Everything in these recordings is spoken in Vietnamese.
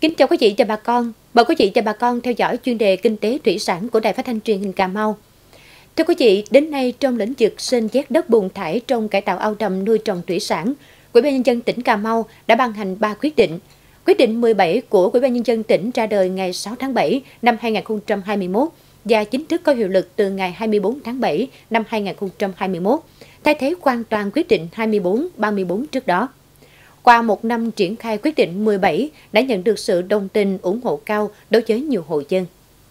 Kính chào quý vị và bà con. Mời quý vị và bà con theo dõi chuyên đề Kinh tế thủy sản của Đài Phát thanh Truyền hình Cà Mau. Thưa quý vị, đến nay trong lĩnh vực xên vét đất bùn thải trong cải tạo ao đầm nuôi trồng thủy sản, Ủy ban nhân dân tỉnh Cà Mau đã ban hành 3 quyết định. Quyết định 17 của Ủy ban nhân dân tỉnh ra đời ngày 6 tháng 7 năm 2021 và chính thức có hiệu lực từ ngày 24 tháng 7 năm 2021, thay thế hoàn toàn quyết định 24-34 trước đó. Qua một năm triển khai quyết định 17 đã nhận được sự đồng tình ủng hộ cao đối với nhiều hộ dân.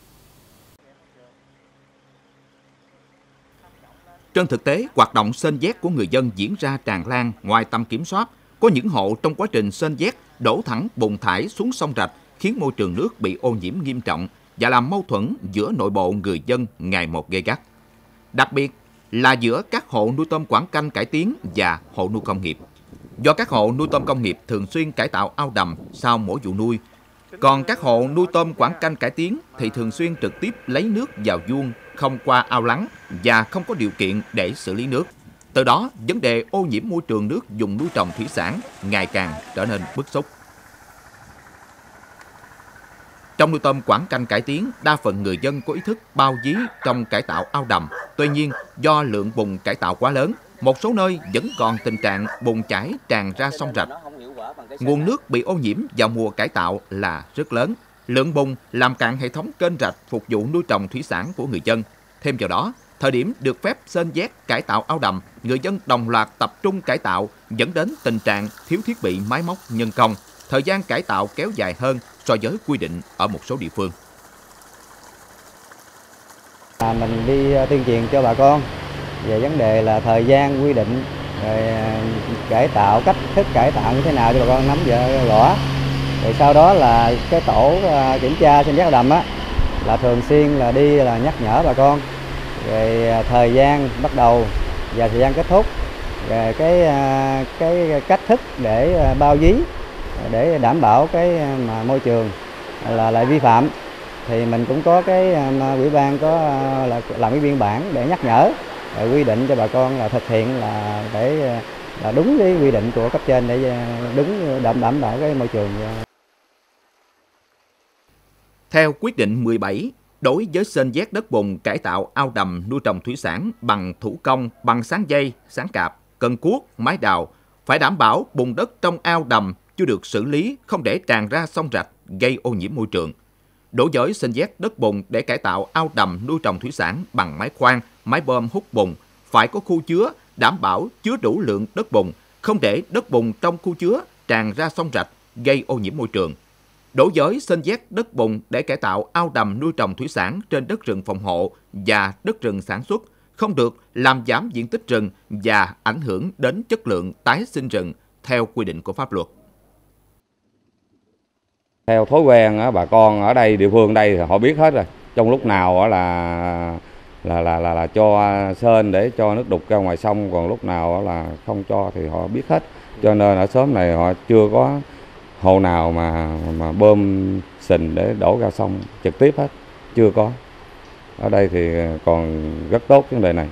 Trên thực tế, hoạt động xên vét của người dân diễn ra tràn lan ngoài tầm kiểm soát. Có những hộ trong quá trình xên vét đổ thẳng bùn thải xuống sông rạch khiến môi trường nước bị ô nhiễm nghiêm trọng và làm mâu thuẫn giữa nội bộ người dân ngày một gay gắt. Đặc biệt là giữa các hộ nuôi tôm quảng canh cải tiến và hộ nuôi công nghiệp. Do các hộ nuôi tôm công nghiệp thường xuyên cải tạo ao đầm sau mỗi vụ nuôi, còn các hộ nuôi tôm quảng canh cải tiến thì thường xuyên trực tiếp lấy nước vào vuông không qua ao lắng và không có điều kiện để xử lý nước. Từ đó, vấn đề ô nhiễm môi trường nước dùng nuôi trồng thủy sản ngày càng trở nên bức xúc. Trong nuôi tôm quảng canh cải tiến, đa phần người dân có ý thức bao dí trong cải tạo ao đầm. Tuy nhiên, do lượng bùn cải tạo quá lớn, một số nơi vẫn còn tình trạng bùn chảy tràn ra sông rạch. Nguồn nước bị ô nhiễm vào mùa cải tạo là rất lớn. Lượng bùn làm cạn hệ thống kênh rạch phục vụ nuôi trồng thủy sản của người dân. Thêm vào đó, thời điểm được phép xên vét cải tạo ao đầm, người dân đồng loạt tập trung cải tạo dẫn đến tình trạng thiếu thiết bị máy móc nhân công. Thời gian cải tạo kéo dài hơn so với quy định ở một số địa phương. Mình đi tuyên truyền cho bà con về vấn đề là thời gian quy định, rồi cải tạo, cách thức cải tạo như thế nào cho bà con nắm rõ. Rồi sau đó là cái tổ kiểm tra xên vét ao đầm là thường xuyên là đi là nhắc nhở bà con. Rồi thời gian bắt đầu và thời gian kết thúc, rồi cái cách thức để bao dí để đảm bảo cái môi trường là lại vi phạm, thì mình cũng có cái ủy ban có làm cái biên bản để nhắc nhở, rồi quy định cho bà con là thực hiện là để là đúng cái quy định của cấp trên để đúng đảm bảo cái môi trường. Theo quyết định 17, đối với xên vét đất bùn cải tạo ao đầm nuôi trồng thủy sản bằng thủ công, bằng sáng dây, sáng cạp, cần cuốc, máy đào, phải đảm bảo bùn đất trong ao đầm chưa được xử lý không để tràn ra sông rạch gây ô nhiễm môi trường. Đối với xên vét đất bùn để cải tạo ao đầm nuôi trồng thủy sản bằng máy khoan, máy bơm hút bùn, phải có khu chứa đảm bảo chứa đủ lượng đất bùn, không để đất bùn trong khu chứa tràn ra sông rạch gây ô nhiễm môi trường. Đối với xên vét đất bùn để cải tạo ao đầm nuôi trồng thủy sản trên đất rừng phòng hộ và đất rừng sản xuất, không được làm giảm diện tích rừng và ảnh hưởng đến chất lượng tái sinh rừng theo quy định của pháp luật. Theo thói quen bà con ở đây, địa phương đây thì họ biết hết rồi. Trong lúc nào là cho xên để cho nước đục ra ngoài sông, còn lúc nào là không cho thì họ biết hết. Cho nên ở xóm này họ chưa có hộ nào mà bơm xình để đổ ra sông trực tiếp hết, chưa có. Ở đây thì còn rất tốt vấn đề này.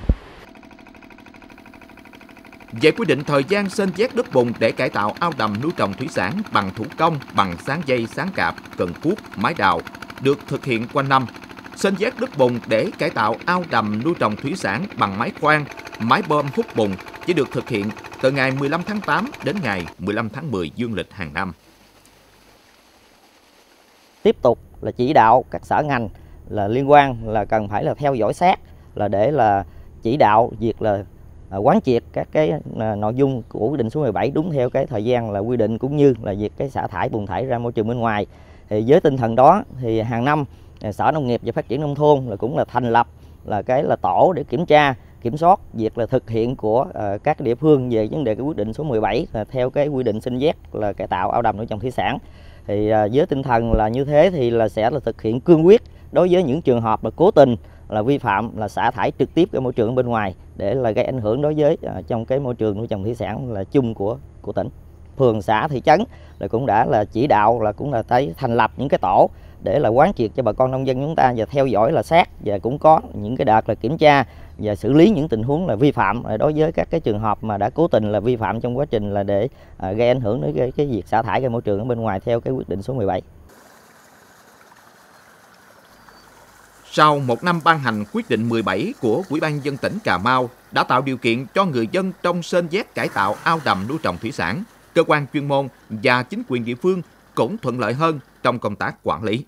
Về quy định thời gian xên vét đất bùn để cải tạo ao đầm nuôi trồng thủy sản bằng thủ công, bằng sáng dây, sáng cạp, cần cuốc, máy đào được thực hiện quanh năm. Xên vét đất bùn để cải tạo ao đầm nuôi trồng thủy sản bằng máy khoan, máy bơm hút bùn chỉ được thực hiện từ ngày 15 tháng 8 đến ngày 15 tháng 10 dương lịch hàng năm. Tiếp tục là chỉ đạo các sở ngành là liên quan là cần phải là theo dõi sát, là để là chỉ đạo việc là quán triệt các cái nội dung của quyết định số 17 đúng theo cái thời gian là quy định, cũng như là việc cái xả thải bùn thải ra môi trường bên ngoài. Thì với tinh thần đó thì hàng năm Sở Nông nghiệp và Phát triển Nông thôn là cũng là thành lập là cái là tổ để kiểm tra, kiểm soát việc là thực hiện của các địa phương về vấn đề cái quyết định số 17 là theo cái quy định xên vét là cải tạo ao đầm nuôi trồng thủy sản. Thì với tinh thần là như thế thì là sẽ là thực hiện cương quyết đối với những trường hợp là cố tình là vi phạm là xả thải trực tiếp cái môi trường bên ngoài để là gây ảnh hưởng đối với trong cái môi trường nuôi trồng thủy sản là chung của tỉnh. Phường, xã, thị trấn là cũng đã là chỉ đạo là cũng là tới thành lập những cái tổ để là quán triệt cho bà con nông dân chúng ta và theo dõi là sát, và cũng có những cái đợt là kiểm tra và xử lý những tình huống là vi phạm đối với các cái trường hợp mà đã cố tình là vi phạm trong quá trình là để gây ảnh hưởng đến cái việc xả thải ra môi trường ở bên ngoài theo cái quyết định số 17. Sau một năm ban hành quyết định 17 của Ủy ban nhân dân tỉnh Cà Mau đã tạo điều kiện cho người dân trong sên vét cải tạo ao đầm nuôi trồng thủy sản, cơ quan chuyên môn và chính quyền địa phương cũng thuận lợi hơn trong công tác quản lý.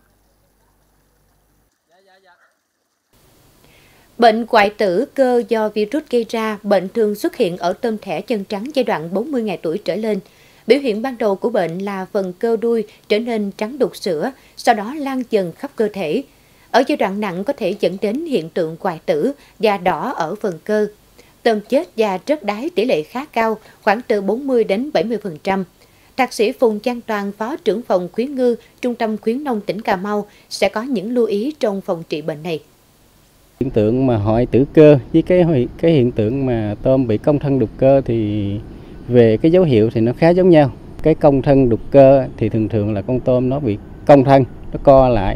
Bệnh hoại tử cơ do virus gây ra, bệnh thường xuất hiện ở tôm thẻ chân trắng giai đoạn 40 ngày tuổi trở lên. Biểu hiện ban đầu của bệnh là phần cơ đuôi trở nên trắng đục sữa, sau đó lan dần khắp cơ thể. Ở giai đoạn nặng có thể dẫn đến hiện tượng hoại tử và đỏ ở phần cơ. Tôm chết và rớt đáy tỷ lệ khá cao, khoảng từ 40 đến 70%. Thạc sĩ Phùng Văn Toàn, Phó trưởng phòng khuyến ngư, Trung tâm khuyến nông tỉnh Cà Mau sẽ có những lưu ý trong phòng trị bệnh này. Hiện tượng mà hoại tử cơ với cái hiện tượng mà tôm bị cong thân đục cơ thì về cái dấu hiệu thì nó khá giống nhau. Cái cong thân đục cơ thì thường là con tôm nó bị cong thân, nó co lại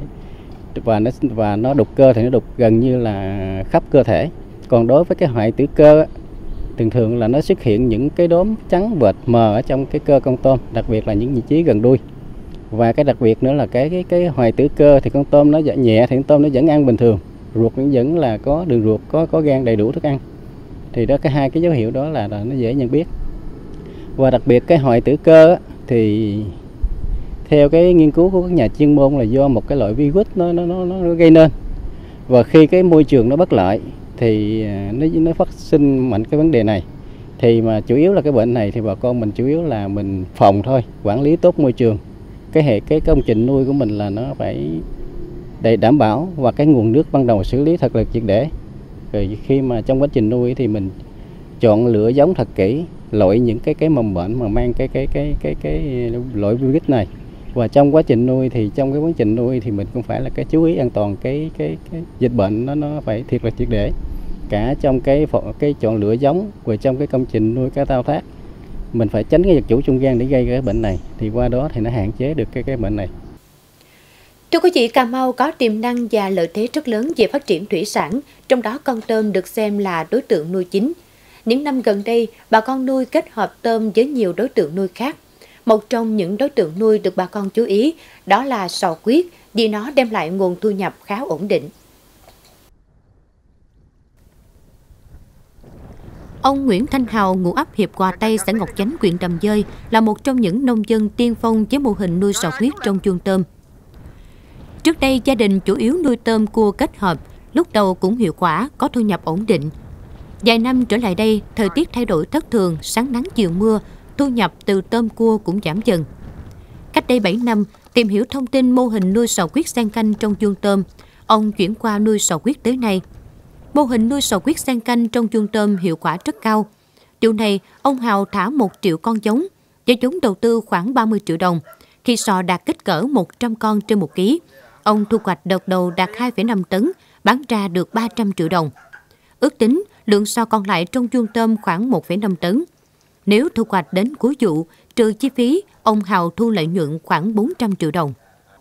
và nó đục cơ thì nó đục gần như là khắp cơ thể. Còn đối với cái hoại tử cơ thường là nó xuất hiện những cái đốm trắng vệt mờ ở trong cái cơ con tôm, đặc biệt là những vị trí gần đuôi. Và cái đặc biệt nữa là cái hoại tử cơ thì con tôm nó nhẹ thì con tôm nó vẫn ăn bình thường, ruột nó vẫn là có đường ruột, có gan đầy đủ thức ăn. Thì đó hai cái dấu hiệu đó là nó dễ nhận biết. Và đặc biệt cái hoại tử cơ thì theo cái nghiên cứu của các nhà chuyên môn là do một cái loại virus nó gây nên. Và khi cái môi trường nó bất lợi thì nó phát sinh mạnh cái vấn đề này. Thì mà chủ yếu là cái bệnh này thì bà con mình chủ yếu là mình phòng thôi, quản lý tốt môi trường. Cái công trình nuôi của mình là nó phải để đảm bảo và cái nguồn nước ban đầu xử lý thật là triệt để. Rồi khi mà trong quá trình nuôi thì mình chọn lựa giống thật kỹ, loại những cái mầm bệnh mà mang cái loại virus này. Và trong quá trình nuôi thì mình cũng phải là cái chú ý an toàn cái dịch bệnh nó phải thiệt là triệt để. Cả trong cái chọn lựa giống và trong cái công trình nuôi cá thao tác mình phải tránh cái vật chủ trung gian để gây cái bệnh này, thì qua đó thì nó hạn chế được cái bệnh này. Thưa quý vị, Cà Mau có tiềm năng và lợi thế rất lớn về phát triển thủy sản, trong đó con tôm được xem là đối tượng nuôi chính. Những năm gần đây, bà con nuôi kết hợp tôm với nhiều đối tượng nuôi khác. Một trong những đối tượng nuôi được bà con chú ý đó là sò huyết, vì nó đem lại nguồn thu nhập khá ổn định. Ông Nguyễn Thanh Hào, ngụ ấp Hiệp Hòa Tây, xã Ngọc Chánh, huyện Đầm Dơi là một trong những nông dân tiên phong với mô hình nuôi sò huyết trong chuông tôm. Trước đây, gia đình chủ yếu nuôi tôm cua kết hợp, lúc đầu cũng hiệu quả, có thu nhập ổn định. Vài năm trở lại đây, thời tiết thay đổi thất thường, sáng nắng chiều mưa, thu nhập từ tôm cua cũng giảm dần. Cách đây 7 năm, tìm hiểu thông tin mô hình nuôi sò huyết xen canh trong chuông tôm, ông chuyển qua nuôi sò huyết tới nay. Mô hình nuôi sò huyết xen canh trong chuông tôm hiệu quả rất cao. Điều này, ông Hào thả 1 triệu con giống, với vốn đầu tư khoảng 30 triệu đồng. Khi sò đạt kích cỡ 100 con trên 1 kg, ông thu hoạch đợt đầu đạt 2,5 tấn, bán ra được 300 triệu đồng. Ước tính, lượng sò còn lại trong chuông tôm khoảng 1,5 tấn. Nếu thu hoạch đến cuối vụ, trừ chi phí, ông Hào thu lợi nhuận khoảng 400 triệu đồng.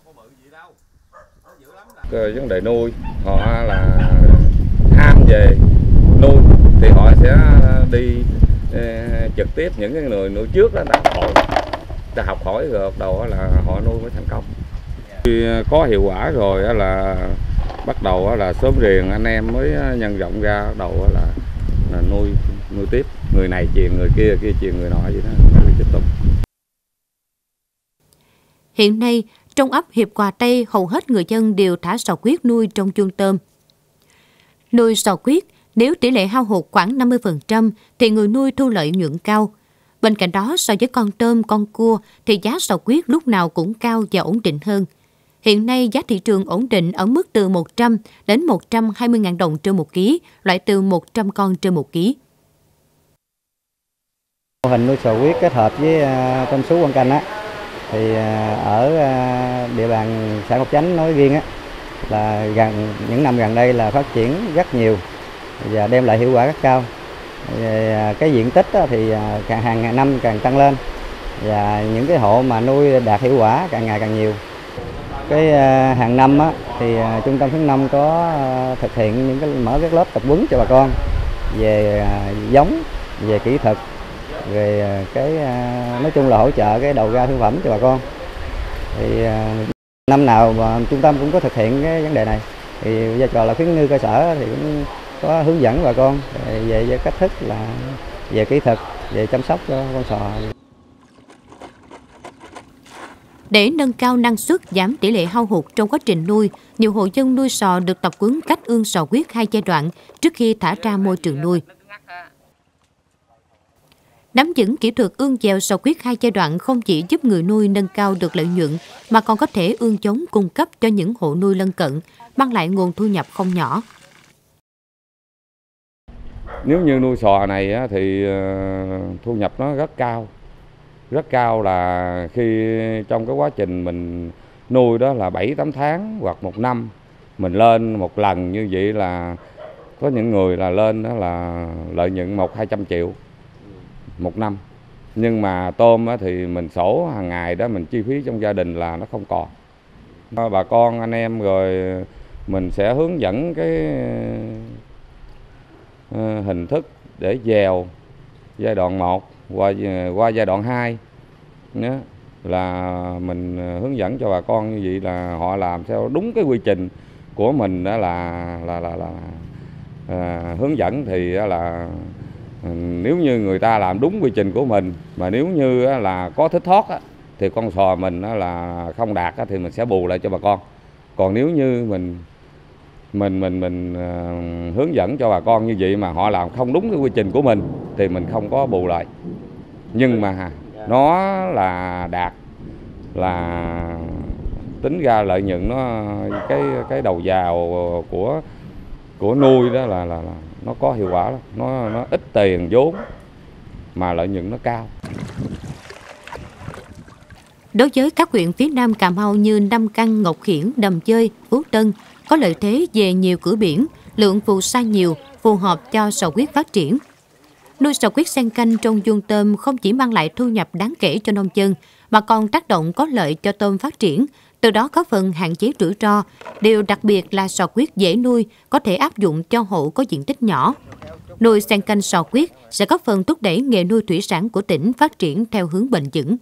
Vấn đề nuôi, họ là ham về nuôi thì họ sẽ đi trực tiếp những cái người nuôi trước đó đã học hỏi rồi đầu là họ nuôi mới thành công. Khi có hiệu quả rồi là bắt đầu là sớm riêng anh em mới nhân rộng ra, đầu là nuôi tiếp, người này truyền người kia, kia truyền người nọ vậy đó, tiếp tục. Hiện nay, trong ấp Hiệp Hòa Tây, hầu hết người dân đều thả sò huyết nuôi trong chuông tôm. Nuôi sò huyết, nếu tỷ lệ hao hụt khoảng 50% thì người nuôi thu lợi nhuận cao. Bên cạnh đó, so với con tôm, con cua thì giá sò huyết lúc nào cũng cao và ổn định hơn. Hiện nay, giá thị trường ổn định ở mức từ 100 đến 120.000 đồng trên 1 kg, loại từ 100 con trên 1 kg. Mô hình nuôi sò huyết kết hợp với tôm sú quăng canh thì ở địa bàn xã Ngọc Chánh nói riêng là những năm gần đây là phát triển rất nhiều và đem lại hiệu quả rất cao. Cái diện tích thì hàng năm càng tăng lên và những cái hộ mà nuôi đạt hiệu quả càng ngày càng nhiều. Cái hàng năm thì trung tâm khuyến nông có thực hiện mở các lớp tập huấn cho bà con về giống, về kỹ thuật, về nói chung là hỗ trợ cái đầu ra thương phẩm cho bà con. Thì năm nào mà trung tâm cũng có thực hiện cái vấn đề này. Thì vai trò là khuyến ngư cơ sở thì cũng có hướng dẫn bà con về cách thức là về kỹ thuật, về chăm sóc cho con sò. Để nâng cao năng suất, giảm tỷ lệ hao hụt trong quá trình nuôi, nhiều hộ dân nuôi sò được tập huấn cách ương sò huyết 2 giai đoạn trước khi thả ra môi trường nuôi. Nắm vững kỹ thuật ương chèo sò huyết 2 giai đoạn không chỉ giúp người nuôi nâng cao được lợi nhuận mà còn có thể ương chống cung cấp cho những hộ nuôi lân cận, mang lại nguồn thu nhập không nhỏ. Nếu như nuôi sò này thì thu nhập nó rất cao. Rất cao là khi trong cái quá trình mình nuôi đó là 7-8 tháng hoặc 1 năm, mình lên một lần như vậy là có những người là lên đó là lợi nhuận 100-200 triệu 1 năm. Nhưng mà tôm thì mình sổ hàng ngày đó, mình chi phí trong gia đình là nó không còn. Bà con anh em rồi mình sẽ hướng dẫn cái hình thức để dèo giai đoạn 1 qua giai đoạn 2 nữa, là mình hướng dẫn cho bà con như vậy là họ làm theo đúng cái quy trình của mình, đó là hướng dẫn thì là nếu như người ta làm đúng quy trình của mình, mà nếu như là có thất thoát thì con sò mình là không đạt thì mình sẽ bù lại cho bà con. Còn nếu như mình hướng dẫn cho bà con như vậy mà họ làm không đúng cái quy trình của mình thì mình không có bù lại. Nhưng mà nó là đạt, là tính ra lợi nhuận nó cái đầu vào của nuôi đó là nó có hiệu quả lắm. Nó ít tiền vốn mà lợi nhuận nó cao. Đối với các huyện phía Nam Cà Mau như Nam Căn, Ngọc Hiển, Đầm Dơi, Phú Tân có lợi thế về nhiều cửa biển, lượng phù sa nhiều, phù hợp cho sò huyết phát triển. Nuôi sò huyết xen canh trong vuông tôm không chỉ mang lại thu nhập đáng kể cho nông dân mà còn tác động có lợi cho tôm phát triển, từ đó có phần hạn chế rủi ro. Điều đặc biệt là sò huyết dễ nuôi, có thể áp dụng cho hộ có diện tích nhỏ. Nuôi xen canh sò huyết sẽ góp phần thúc đẩy nghề nuôi thủy sản của tỉnh phát triển theo hướng bền vững.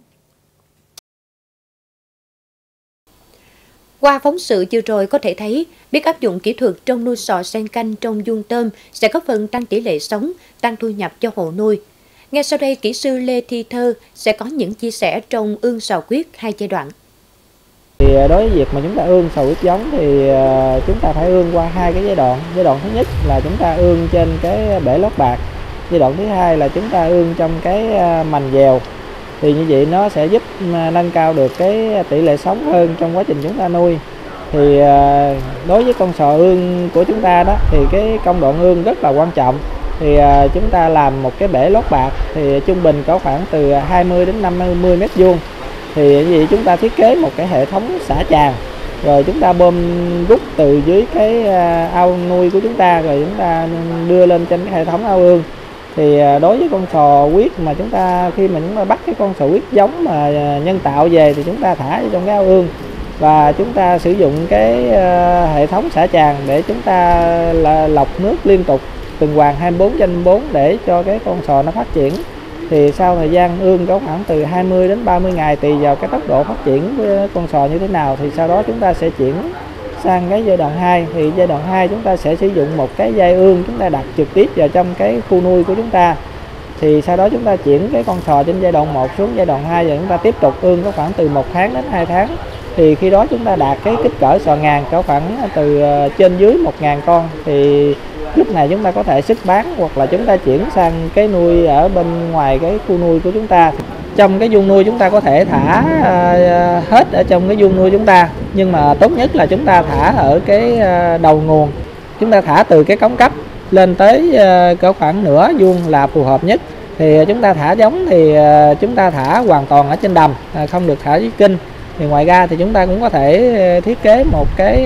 Qua phóng sự vừa rồi có thể thấy, biết áp dụng kỹ thuật trong nuôi sò xen canh trong vuông tôm sẽ góp phần tăng tỷ lệ sống, tăng thu nhập cho hộ nuôi. Ngay sau đây, kỹ sư Lê Thi Thơ sẽ có những chia sẻ trong ương sò huyết 2 giai đoạn. Thì đối với việc mà chúng ta ương sò huyết giống thì chúng ta phải ương qua 2 cái giai đoạn. Giai đoạn thứ nhất là chúng ta ương trên cái bể lót bạc. Giai đoạn thứ hai là chúng ta ương trong cái mành dèo. Thì như vậy nó sẽ giúp nâng cao được cái tỷ lệ sống hơn trong quá trình chúng ta nuôi. Thì đối với con sò ương của chúng ta đó thì cái công đoạn ương rất là quan trọng. Thì chúng ta làm một cái bể lót bạc thì trung bình có khoảng từ 20 đến 50 mét vuông. Thì như vậy chúng ta thiết kế một cái hệ thống xả tràn, rồi chúng ta bơm rút từ dưới cái ao nuôi của chúng ta, rồi chúng ta đưa lên trên cái hệ thống ao ương. Thì đối với con sò huyết mà chúng ta khi mà chúng ta bắt cái con sò huyết giống mà nhân tạo về thì chúng ta thả vào trong cái ao ương và chúng ta sử dụng cái hệ thống xả tràn để chúng ta lọc nước liên tục tuần hoàn 24/24 để cho cái con sò nó phát triển. Thì sau thời gian ương có khoảng từ 20 đến 30 ngày tùy vào cái tốc độ phát triển của con sò như thế nào, thì sau đó chúng ta sẽ chuyển sang cái giai đoạn 2. Thì giai đoạn 2 chúng ta sẽ sử dụng một cái dây ương chúng ta đặt trực tiếp vào trong cái khu nuôi của chúng ta. Thì sau đó chúng ta chuyển cái con sò trên giai đoạn 1 xuống giai đoạn 2 và chúng ta tiếp tục ương có khoảng từ 1 tháng đến 2 tháng. Thì khi đó chúng ta đạt cái kích cỡ sò ngàn có khoảng từ trên dưới 1.000 con. Thì lúc này chúng ta có thể xuất bán hoặc là chúng ta chuyển sang cái nuôi ở bên ngoài cái khu nuôi của chúng ta. Trong cái vuông nuôi chúng ta có thể thả hết ở trong cái vuông nuôi chúng ta, nhưng mà tốt nhất là chúng ta thả ở cái đầu nguồn. Chúng ta thả từ cái cống cấp lên tới cỡ khoảng nửa vuông là phù hợp nhất. Thì chúng ta thả giống thì chúng ta thả hoàn toàn ở trên đầm, không được thả dưới kênh. Thì ngoài ra thì chúng ta cũng có thể thiết kế một cái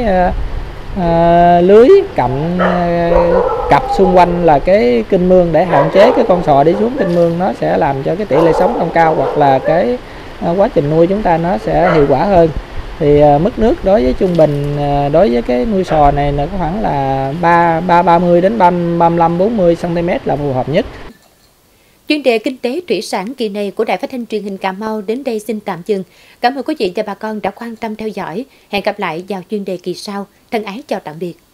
lưới cầm cặp xung quanh là cái kênh mương để hạn chế cái con sò đi xuống kênh mương, nó sẽ làm cho cái tỷ lệ sống không cao, hoặc là cái quá trình nuôi chúng ta nó sẽ hiệu quả hơn. Thì mức nước đối với trung bình đối với cái nuôi sò này là có khoảng là 30 đến 35-40 cm là phù hợp nhất. Chuyên đề Kinh tế Thủy sản kỳ này của Đài Phát thanh Truyền hình Cà Mau đến đây xin tạm dừng. Cảm ơn quý vị và bà con đã quan tâm theo dõi. Hẹn gặp lại vào chuyên đề kỳ sau. Thân ái chào tạm biệt.